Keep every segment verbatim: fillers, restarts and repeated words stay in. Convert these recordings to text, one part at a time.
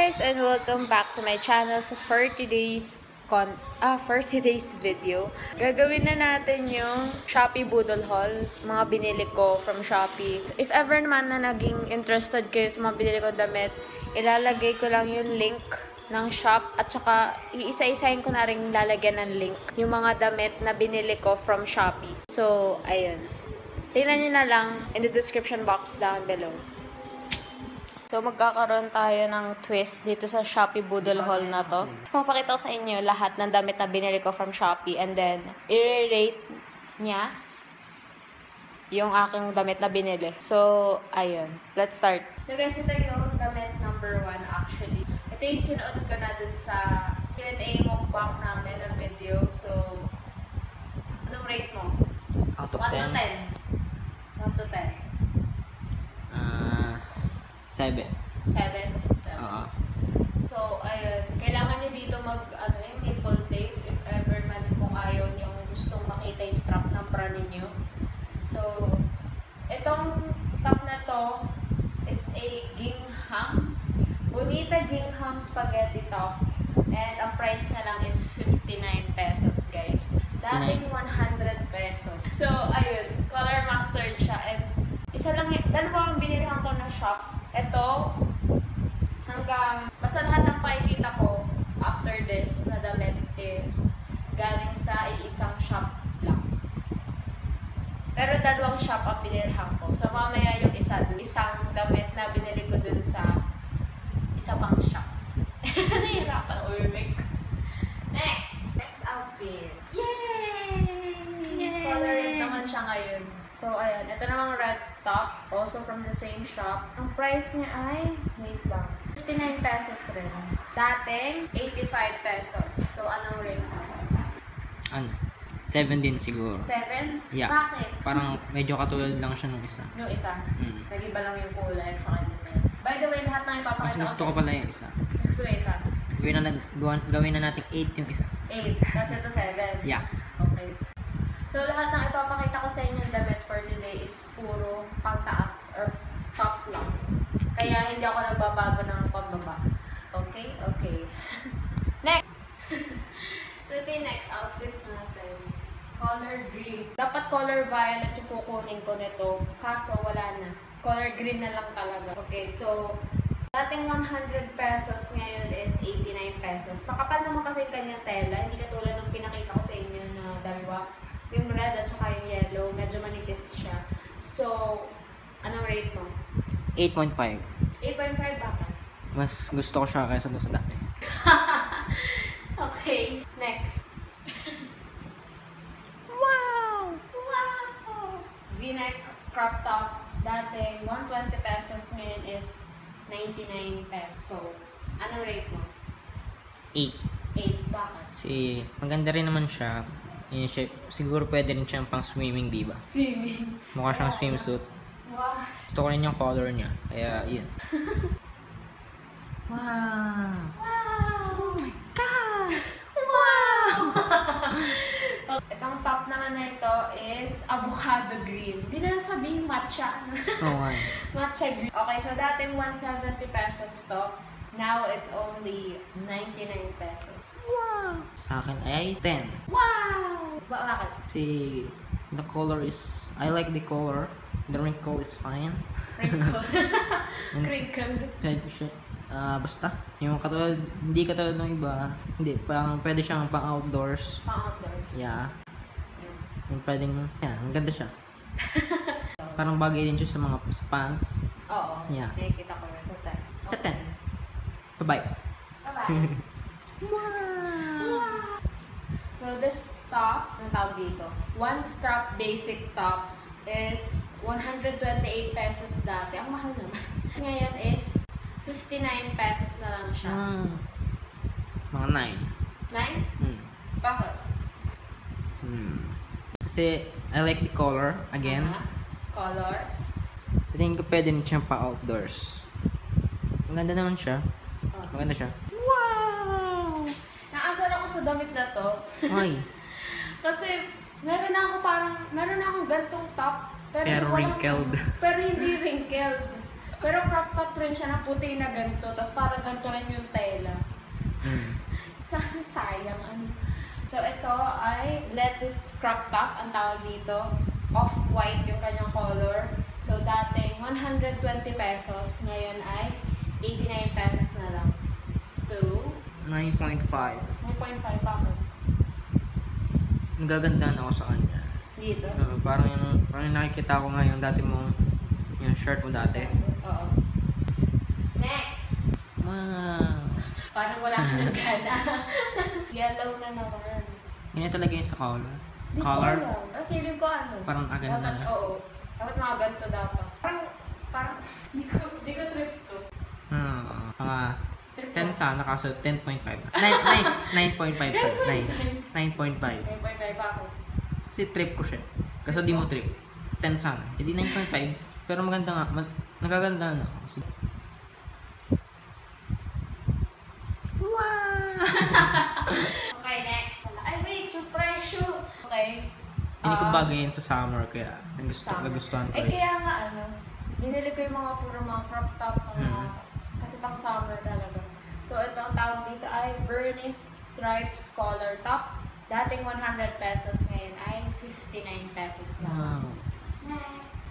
guys and welcome back to my channel. So for today's con ah for today's video, gagawin na natin yung Shopee Boodle Haul, mga binili ko from Shopee. So if ever naman na naging interested kayo sa mga binili ko damit, ilalagay ko lang yung link ng shop at saka iisa-isahin ko na rin lalagyan ng link yung mga damit na binili ko from Shopee. So ayun, tingnan nyo na lang in the description box down below. So, magkakaroon tayo ng twist dito sa Shopee Boodle Haul na to. Papakita ko sa inyo lahat ng damit na binili ko from Shopee and then, i-rate niya yung aking damit na binili. So, ayun. Let's start. So, guys, ito yung damit number one actually. Ito yung sinuot ko na dun sa Q and A mukbang namin ng video. So, anong rate mo? Out of one ten? to ten. one to ten. Ah... Seven. Seven? Seven. Oo. So, ayun. Kailangan nyo dito mag, ano yung nipple tape if ever man kung ayaw nyo gustong makita yung strap ng bra ninyo. So, itong top na to, it's a gingham. Bonita gingham spaghetti top. And ang price na lang is fifty-nine pesos, guys. Dating one hundred pesos. So, ayun. Color mustard siya. And isa lang yung, dalawa ang binilihan ko na shop. Ito, hanggang, basta lahat ng pakikita ko after this na damit is galing sa iisang shop lang. Pero dalawang shop ang binilhan ko. So, mamaya yung isa, isang damit na binili ko dun sa isa pang shop. Nahihirapan ulit. Next! Next outfit. Yay! Yay! Coloring naman siya ngayon. So, ayan. Ito namang red top. Also from the same shop. Ang price niya ay, wait lang, fifty-nine pesos rin. Dating, eighty-five pesos. So, anong rate mo? Ano? Seven din siguro. Seven? Yeah. Bakit? Parang medyo katulad lang siya nung isa. Yung isa? Mm. Nag-iba lang yung kulay at saka yung design. By the way, lahat ng Mas ipapakita gusto ko ko pala yung isa. Mas gusto mo yung isa? Gawin na, gawin, gawin na natin eight yung isa. Eight. Tapos ito seven? Yeah. Okay. So, lahat ng ipapakita ko sa inyo yung damit for today is puro pangtaas or top lang. Kaya hindi ako nagbabago ng pambaba. Okay? Okay. Next! So, ito yung next outfit natin. Color green. Dapat color violet yung kukunin ko nito. Kaso, wala na. Color green na lang talaga. Okay, so, dating one hundred pesos ngayon is eighty-nine pesos. Makapal naman kasi yung kanyang tela. Hindi katulad ng pinakita ko sa inyo na dalawa. Yung red at saka yung yellow, medyo manipis siya. So, anong rate mo? eight point five. eight point five bakit? Mas gusto ko siya kaysa doon sa dati. Okay, next. Wow! Wow! V-neck crop top, dating one hundred twenty pesos ngayon is ninety-nine pesos. So, anong rate mo? eight. eight bakit? Kasi maganda rin naman siya. Yun siya. Siguro pwede rin siyang pang swimming, diba? Swimming. Mukha siyang swimsuit. Wow. Gusto ko rin yung color niya. Kaya, yun. Wow! Wow! Oh my God! Wow! Itong top naman na ito is avocado green. Hindi na sabihin matcha. Oo nga. Matcha green. Okay, so dating one hundred seventy pesos to. Now it's only ninety-nine pesos. Wow! Sa akin ay ten. Wow! Ba bakit? Kasi the color is, I like the color. The wrinkle is fine. Wrinkle. And Crinkle. pwede siya, ah, basta. Yung katulad, hindi katulad ng iba. Hindi, parang pwede siyang pang outdoors. Pang outdoors. Yeah. Yung pwedeng, yeah, ang ganda siya. Parang bagay din siya sa mga sa pants. Oo. Yeah. Nakikita ko rin. Sa ten. Sa ten. Bye-bye. Bye-bye. Wow! So this top, ang tawag dito, one strap basic top is one hundred twenty-eight pesos dati. Ang mahal naman. Ngayon is fifty-nine pesos na lang siya. Ah, mga nine. nine? Hmm. Bakit? Hmm. Kasi I like the color again. Uh-huh. Color? So, tingin ko pwede rin siyang pa outdoors. Ang ganda naman siya. Oh. Maganda siya. Wow! Naasar ako sa damit na to. Ay. Kasi meron na ako parang, meron na akong gantong top. Pero, Pero walang- wrinkled. Pero hindi wrinkled. Pero crop top rin siya na puti na ganito, tapos parang ganito rin yung tela. Mm. Sayang ano. So ito ay lettuce crop top ang tawag dito. Off-white yung kanyang color. So dating one hundred twenty pesos, ngayon ay eighty-nine pesos na lang. So, nine point five. nine point five pa ako. Nagagandaan ako sa kanya. Dito? Uh, parang yung, parang yung nakikita ko nga yung dati mong, yung shirt mo dati. Oo. Next! Wow. Parang wala ka ng gana. Yellow na naman. Ganyan talaga yung sa color. Di ko Color. alam. Ang feeling ko ano? Parang aganda dapat, na. Oo. Dapat mga ganito dapat. Parang, parang, di ko, di ko trip to. Hmm. Mga Trip ten ko. sana kaso ten point five. nine point five. nine point five. nine point five pa ako. Kasi trip ko siya. Kaso di mo trip. ten sana. Hindi nine point five. Pero maganda nga. Mag nagaganda na ako. Wow! Okay, next. Ay, wait, yung presyo. Okay. Hindi ko Ah, bagay yan sa summer kaya gusto, summer. nagustuhan ko Eh, rin. kaya nga ano, binili ko yung mga puro mga crop top, mga, Mhm. kasi pang summer talaga. So, ito ang tawag dito ay Vernis Stripes Collar Top. Dating one hundred pesos, ngayon ay fifty-nine pesos na. Wow. Next.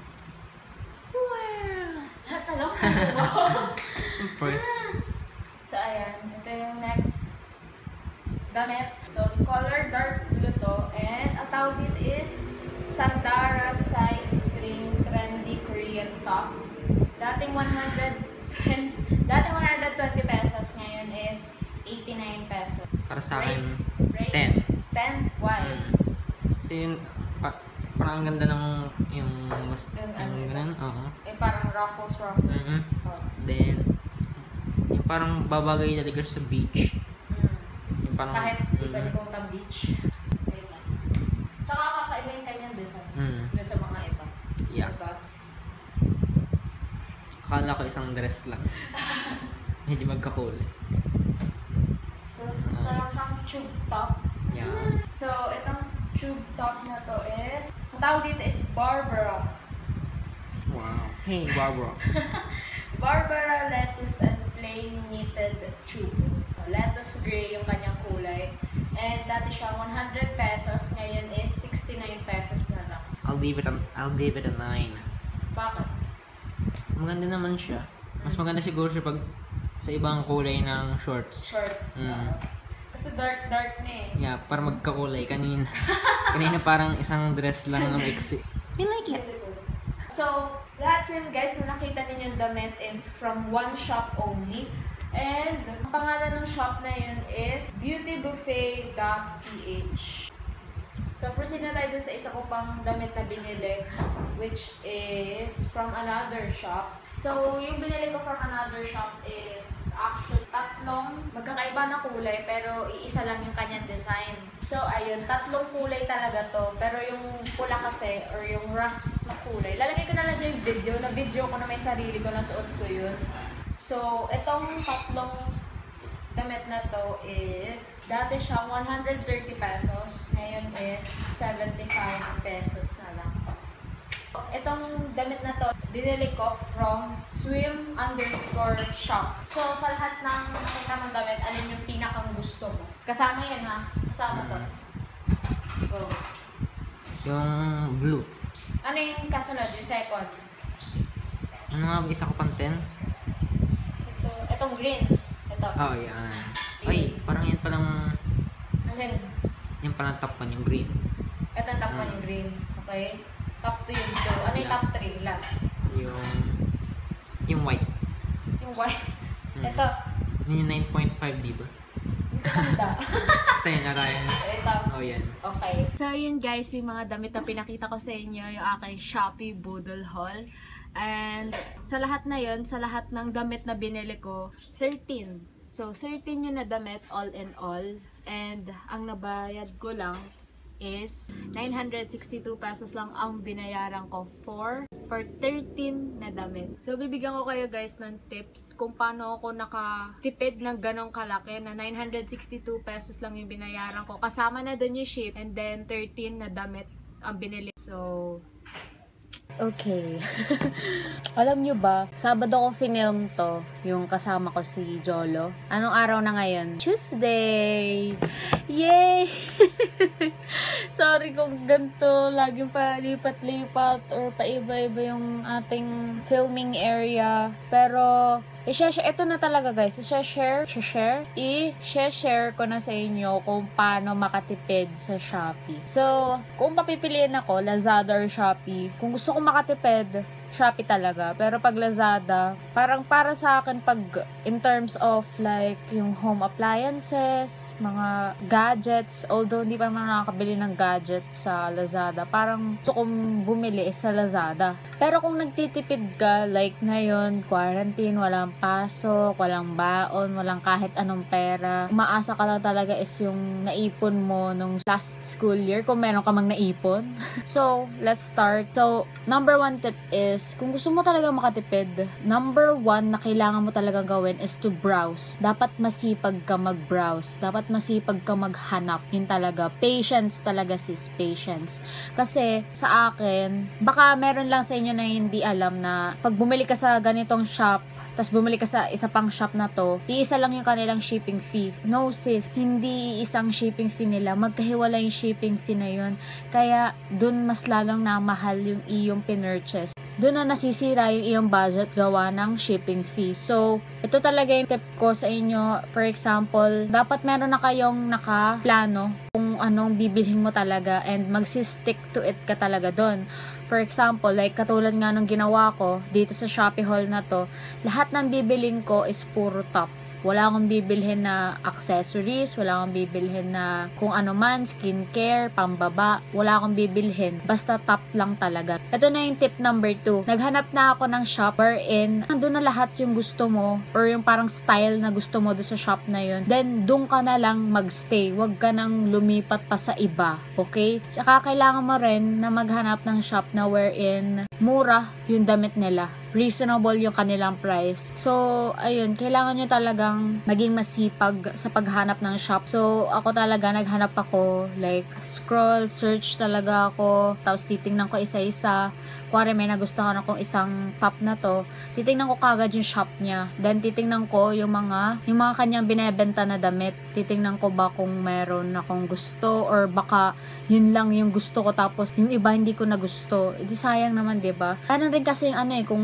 Wow! Lahat na lang mo. Siyempre. So, ayan. Ito yung next damit. So, color dark blue to. And ang tawag dito is Sandara Side String Trendy Korean Top. Dating one hundred ten, dating one hundred twenty pesos, ngayon is eighty-nine pesos. Para sa akin, Rate? ten. ten? Why? Mm. Kasi yun, pa, parang ang ganda ng yung mas, Yung yung, ano, ganun, oo. Eh, parang ruffles, ruffles. Mhm. Oh. Then, yung parang babagay talaga sa beach. Mm. Yung parang, Kahit di pa mm, libong beach. Ayun lang. Tsaka kakaiba yung kanyang design. mm, Doon sa mga iba. yeah. Diba? Akala ko isang dress lang. Medyo magkakulay. So, sa isang tube top. Yeah. So, itong tube top na to is, ang tawag dito is Barbara. Wow. Hey, Barbara. Barbara lettuce and plain knitted tube. Lettuce gray yung kanyang kulay. And dati siya one hundred pesos, ngayon is sixty-nine pesos na lang. I'll give it a, I'll give it a nine. Bakit? Maganda naman siya. Mas maganda siguro siya pag sa ibang kulay ng shorts. Shorts. Mm. uh, kasi dark dark na eh. Yeah, para magkakulay. Kanina, kanina parang isang dress lang Isang ng dress. iksi. I like it. So, lahat yun guys na nakita ninyong damit is from one shop only. And, ang pangalan ng shop na yun is beauty buffet dot p h. So, proceed na tayo dun sa isa ko pang damit na binili, which is from another shop. So, yung binili ko from another shop is actually tatlong magkakaiba na kulay, pero iisa lang yung kanyang design. So, ayun, tatlong kulay talaga to. Pero yung pula kasi, or yung rust na kulay, lalagay ko na lang dyan yung video. Na-video ko na may sarili ko, nasuot ko yun. So, itong tatlong damit na to is, dati siya one hundred thirty pesos, ngayon is seventy-five pesos na lang. Itong damit na to, binili ko from swim underscore shop. So, sa lahat ng nakita mong damit, alin yung pinakang gusto mo? Kasama yan ha? Kasama to. Go. Yung blue. Ano yung kasunod? Yung second? Ano nga ba isa ko pang ten? Ito, itong green. Ito. Oh, yan. Ay, parang yan palang, Alin? yan palang top one, yung green. Ito ang top one yung green. Okay? Top two yung blue. Ano yung top three? Last. Yung, yung white. Yung white. Hmm. Ito. Yun yung nine point five, di ba? Ganda. Kasi yun na tayo. Ito. Oh, yan. Okay. So, yun guys, yung mga damit na pinakita ko sa inyo, yung aking Shopee Boodle Haul. And sa lahat na yun, sa lahat ng damit na binili ko, thirteen. So, thirteen yun na damit all in all. And ang nabayad ko lang is nine hundred sixty-two pesos lang ang binayaran ko for for thirteen na damit. So, bibigyan ko kayo guys ng tips kung paano ako nakatipid ng ganong kalaki na nine hundred sixty-two pesos lang yung binayaran ko. Kasama na dun yung ship and then thirteen na damit ang binili. So, Okay. Alam nyo ba, Sabado ko finilm to, yung kasama ko si Jolo. Anong araw na ngayon? Tuesday! Yay! Sorry kung ganito, laging palipat-lipat or paiba-iba yung ating filming area. Pero, i-share, ito na talaga guys, i-share, i-share, i-share ko na sa inyo kung paano makatipid sa Shopee. So, kung papipiliin ako, Lazada or Shopee, kung gusto ko makatipid, Shopee talaga. Pero pag Lazada, parang para sa akin pag in terms of like yung home appliances, mga gadgets, although hindi pa naman nakakabili ng gadgets sa Lazada, parang gusto kong bumili is sa Lazada. Pero kung nagtitipid ka, like ngayon, quarantine, walang pasok, walang baon, walang kahit anong pera, umaasa ka lang talaga is yung naipon mo nung last school year, kung meron ka mang naipon. So, let's start. So, number one tip is, kung gusto mo talaga makatipid, number one na kailangan mo talaga gawin is to browse. Dapat masipag ka mag-browse. Dapat masipag ka maghanap. Yun talaga. Patience talaga sis. Patience. Kasi sa akin, baka meron lang sa inyo na hindi alam na pag bumili ka sa ganitong shop, tapos bumili ka sa isa pang shop na to, iisa lang yung kanilang shipping fee. No sis, hindi isang shipping fee nila. Magkahiwala yung shipping fee na yun. Kaya dun mas lalong namahal yung iyong pinurchase. Doon na nasisira yung iyong budget gawa ng shipping fee. So, ito talaga yung tip ko sa inyo. For example, dapat meron na kayong nakaplano kung anong bibilhin mo talaga and magsistick to it ka talaga doon. For example, like katulad nga nung ginawa ko dito sa Shopee haul na to, lahat ng bibilin ko is puro top. Wala akong bibilhin na accessories, wala akong bibilhin na kung ano man, skincare, pambaba, wala akong bibilhin. Basta top lang talaga. Ito na yung tip number two. Naghanap na ako ng shop wherein nandun na lahat yung gusto mo or yung parang style na gusto mo doon sa shop na yun. Then, doon ka na lang magstay. Huwag ka nang lumipat pa sa iba. Okay? Tsaka kailangan mo rin na maghanap ng shop na wherein mura yung damit nila. Reasonable yung kanilang price. So, ayun, kailangan nyo talagang maging masipag sa paghanap ng shop. So, ako talaga, naghanap ako, like, scroll, search talaga ako, tapos titingnan ko isa-isa. Kuwari may nagustuhan akong isang top na to, titingnan ko kagad yung shop niya. Then, titingnan ko yung mga, yung mga kanyang binebenta na damit. Titingnan ko ba kung meron akong gusto, or baka yun lang yung gusto ko, tapos yung iba hindi ko na gusto. Edi sayang naman, diba? Ano rin kasi yung ano eh, kung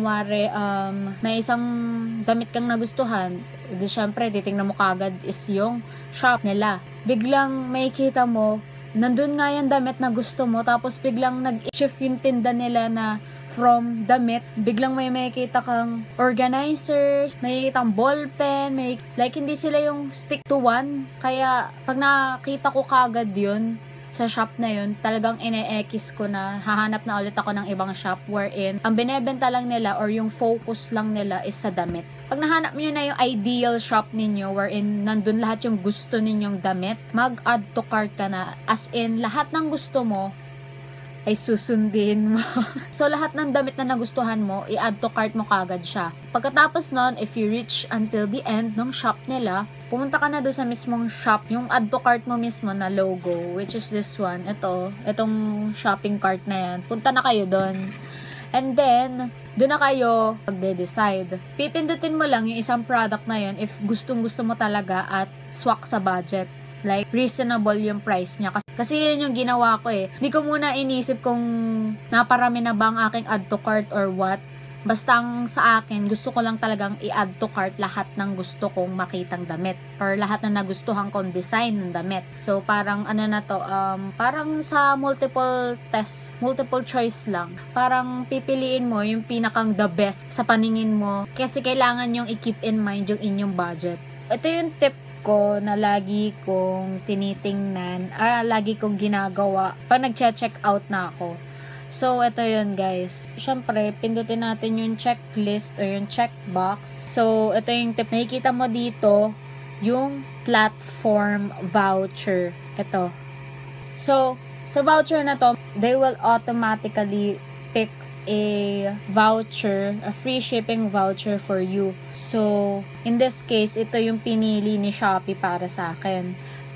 um, may isang damit kang nagustuhan, di syempre, titingnan mo kagad is yung shop nila. Biglang may kita mo, nandun nga yung damit na gusto mo, tapos biglang nag-shift yung tinda nila na from damit, biglang may makikita kang organizers, may kitang ballpen, may, like hindi sila yung stick to one. Kaya, pag nakita ko kagad yun, sa shop na yun, talagang ine-ekis ko na hahanap na ulit ako ng ibang shop wherein ang binebenta lang nila or yung focus lang nila is sa damit. Pag nahanap nyo na yung ideal shop ninyo wherein nandun lahat yung gusto ninyong damit, mag-add to cart ka na. As in, lahat ng gusto mo ay susundin mo. So, lahat ng damit na nagustuhan mo, i-add to cart mo kagad siya. Pagkatapos nun, if you reach until the end ng shop nila, pumunta ka na doon sa mismong shop, yung add to cart mo mismo na logo, which is this one. Ito, itong shopping cart na yan. Punta na kayo doon. And then, doon na kayo magde-decide. Pipindutin mo lang yung isang product na yun if gustong-gusto mo talaga at swak sa budget. Like, reasonable yung price niya. Kasi, kasi yun yung ginawa ko eh. Hindi ko muna inisip kung naparami na ba ang aking add to cart or what. Basta ang sa akin, gusto ko lang talagang i-add to cart lahat ng gusto kong makitang damit. Or lahat na nagustuhan kong design ng damit. So, parang ano na to, um, parang sa multiple test, multiple choice lang. Parang pipiliin mo yung pinakang the best sa paningin mo. Kasi kailangan yung i-keep in mind yung inyong budget. Ito yung tip ko na lagi kong tinitingnan, ah, lagi kong ginagawa pag nag-check out na ako. So, ito yun guys. Siyempre, pindutin natin yung checklist or yung checkbox. So, ito yung tip. Nakikita mo dito yung platform voucher. Ito. So, sa voucher na to, they will automatically pick a voucher, a free shipping voucher for you. So, in this case, ito yung pinili ni Shopee para sa akin.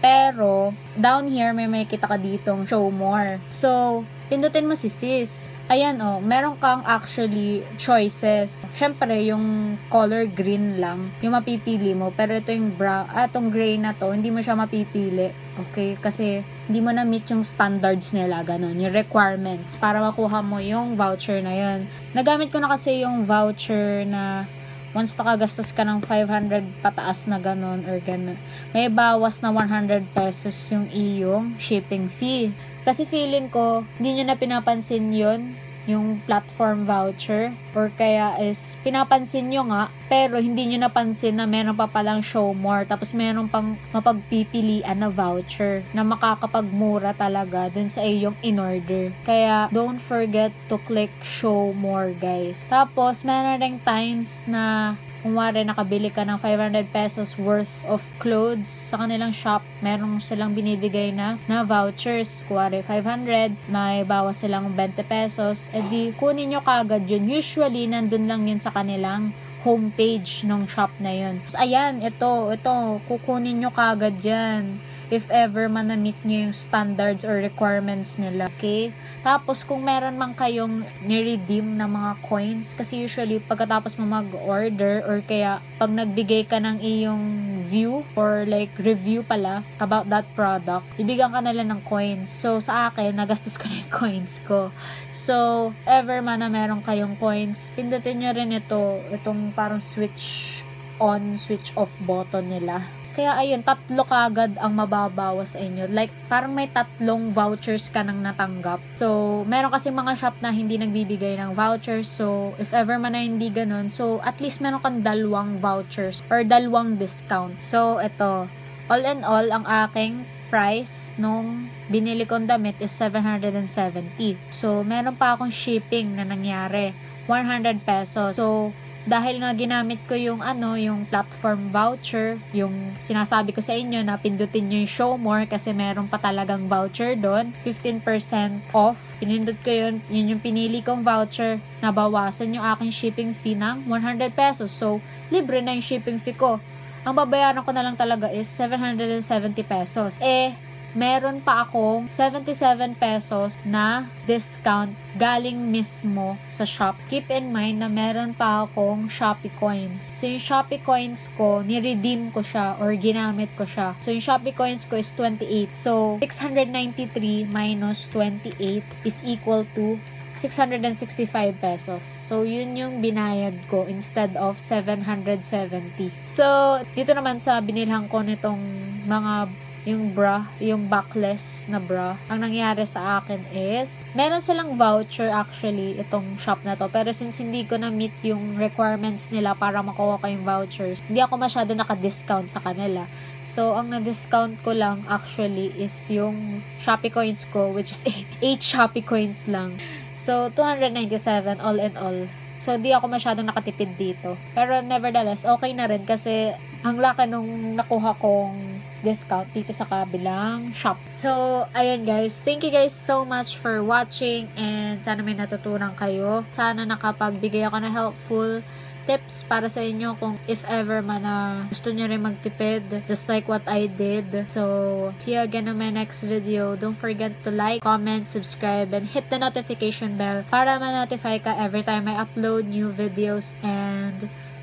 Pero, down here, may makikita ka ditong show more. So, pindutin mo si sis. Ayan oh, meron kang actually choices. Syempre, yung color green lang, yung mapipili mo. Pero ito yung brown, ah, itong gray na to, hindi mo siya mapipili. Okay? Kasi, hindi mo na meet yung standards nila, ganun, yung requirements, para makuha mo yung voucher na yun. Nagamit ko na kasi yung voucher na once nakagastos ka ng five hundred pataas na ganun or ganun, may bawas na one hundred pesos yung iyong shipping fee. Kasi feeling ko, hindi nyo na pinapansin yun, yung platform voucher, or kaya is pinapansin nyo nga, pero hindi nyo napansin na meron pa palang show more, tapos meron pang mapagpipilian na voucher na makakapagmura talaga dun sa iyong in-order. Kaya, don't forget to click show more, guys. Tapos, meron ring times na kung wari nakabili ka ng five hundred pesos worth of clothes sa kanilang shop, meron silang binibigay na na vouchers. Kung wari five hundred, may bawas silang twenty pesos, edi kunin nyo kagad yun. Usually, nandun lang yun sa kanilang homepage ng shop na yun. So, ayan, ito, ito, kukunin nyo kagad yan if ever man na-meet nyo yung standards or requirements nila. Okay? Tapos, kung meron man kayong ni-redeem na mga coins, kasi usually, pagkatapos mo mag-order or kaya pag nagbigay ka ng iyong view or like review pala about that product, ibigyan ka nila ng coins. So, sa akin, nagastos ko na yung coins ko. So, ever man na meron kayong coins, pindutin nyo rin ito, itong parang switch on, switch off button nila. Kaya ayun, tatlo kagad ang mababawas sa inyo. Like, parang may tatlong vouchers ka nang natanggap. So, meron kasi mga shop na hindi nagbibigay ng vouchers. So, if ever man na hindi ganun, so at least meron kang dalawang vouchers or dalawang discount. So, ito, all in all, ang aking price nung binili kong damit is seven hundred seventy. So, meron pa akong shipping na nangyari, one hundred pesos. So, dahil nga ginamit ko yung ano, yung platform voucher, yung sinasabi ko sa inyo na pindutin nyo yung show more kasi meron pa talagang voucher doon, fifteen percent off. Pinindot ko yun, yun yung pinili kong voucher, nabawasan yung aking shipping fee ng one hundred pesos. So, libre na yung shipping fee ko. Ang babayaran ko na lang talaga is seven hundred seventy pesos. Eh, meron pa akong seventy-seven pesos na discount galing mismo sa shop. Keep in mind na meron pa akong Shopee coins. So, yung Shopee coins ko, ni-redeem ko siya or ginamit ko siya. So, yung Shopee coins ko is twenty-eight. So, six hundred ninety-three minus twenty-eight is equal to six hundred sixty-five pesos. So, yun yung binayad ko instead of seven hundred seventy. So, dito naman sa binilhan ko nitong mga yung bra, yung backless na bra, ang nangyari sa akin is, meron silang voucher actually, itong shop na to, pero since hindi ko na meet yung requirements nila para makuha ko yung vouchers, hindi ako masyado naka-discount sa kanila. So, ang na-discount ko lang actually is yung Shopee coins ko, which is eight Shopee coins lang. So, two hundred ninety-seven all in all. So, di ako masyadong nakatipid dito. Pero nevertheless, okay na rin kasi ang laki nung nakuha kong discount dito sa kabilang shop. So, ayan guys. Thank you guys so much for watching and sana may natutunan kayo. Sana nakapagbigay ako na helpful tips para sa inyo kung if ever man na gusto nyo rin magtipid just like what I did. So, see you again on my next video. Don't forget to like, comment, subscribe, and hit the notification bell para ma-notify ka every time I upload new videos. And